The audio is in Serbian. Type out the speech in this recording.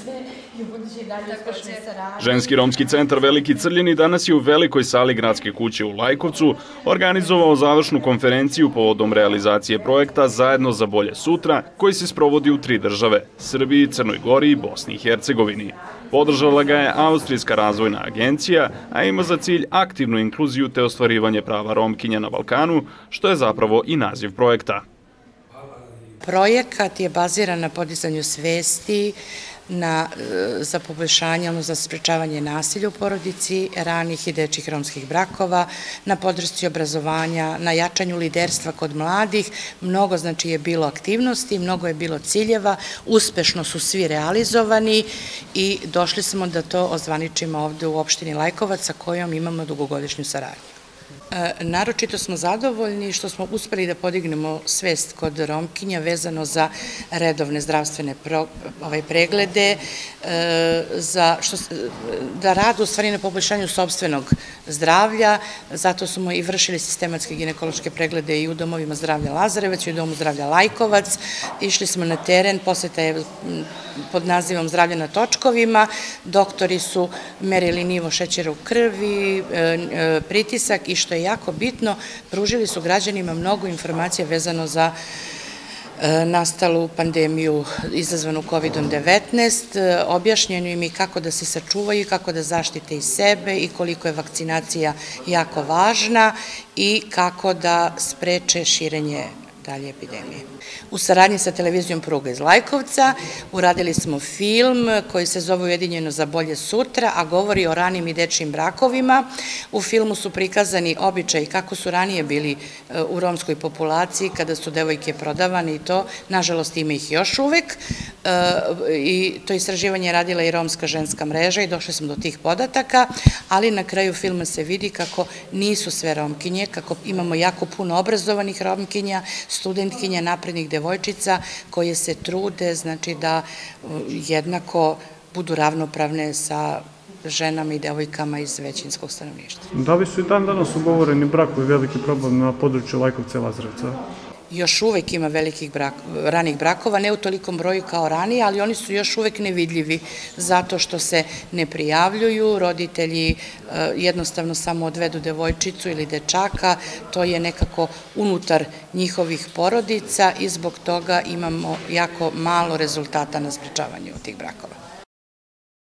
sve i u budući i dalje uspešne saradnje. Ženski romski centar Veliki Crljeni danas je u velikoj sali Gradske kuće u Lajkovcu organizovao završnu konferenciju povodom realizacije projekta Zajedno za bolje sutra, koji se sprovodi u 3 države, Srbiji, Crnoj Gori i Bosni i Hercegovini. Podržala ga je Austrijska razvojna agencija, a ima za cilj aktivnu inkluziju te ostvarivanje prava Romkinja na Balkanu, što je zapravo i naziv projekta. Projekat je baziran na podizanju svesti, za poboljšanje, za sprečavanje nasilja u porodici, ranih i dečjih romskih brakova, na podršci obrazovanja, na jačanju liderstva kod mladih. Mnogo je bilo aktivnosti, mnogo je bilo ciljeva, uspešno su svi realizovani i došli smo da to ozvaničimo ovde u opštini Lajkovac sa kojom imamo dugogodišnju saradnju. Naročito smo zadovoljni što smo uspeli da podignemo svest kod Romkinja vezano za redovne zdravstvene preglede, da rade u stvari na poboljšanju sopstvenog zdravlja, zato smo i vršili sistematske ginekološke preglede i u domovima zdravlja Lazarevac i u domu zdravlja Lajkovac. Išli smo na teren, poseta je pod nazivom Zdravlje na točkovima, doktori su merili nivo šećera u krvi, pritisak i što je jako bitno, pružili su građanima mnogo informacija vezano za nastalu pandemiju izazvanu COVID-19, objašnjeno im i kako da se sačuvaju, kako da zaštite i sebe i koliko je vakcinacija jako važna i kako da spreče širenje dalje epidemije. U saradnji sa televizijom Pruga iz Lajkovca uradili smo film koji se zove Ujedinjeno za bolje sutra, a govori o ranim i dečjim brakovima. U filmu su prikazani običaji kako su ranije bili u romskoj populaciji kada su devojke prodavane i to, nažalost ima ih još uvek, i to istraživanje je radila i Romska ženska mreža i došli smo do tih podataka, ali na kraju filma se vidi kako nisu sve Romkinje, kako imamo jako puno obrazovanih Romkinja, studentkinja, naprednih devojčica koje se trude, znači da jednako budu ravnopravne sa ženama i devojkama iz većinskog stanovništva. Da li su i dan danas ugovoreni brakovi veliki problem na području Lajkovca i Lazarevca? Još uvek ima velikih ranih brakova, ne u tolikom broju kao ranije, ali oni su još uvek nevidljivi zato što se ne prijavljuju, roditelji jednostavno samo odvedu devojčicu ili dečaka, to je nekako unutar njihovih porodica i zbog toga imamo jako malo rezultata na sprečavanju tih brakova.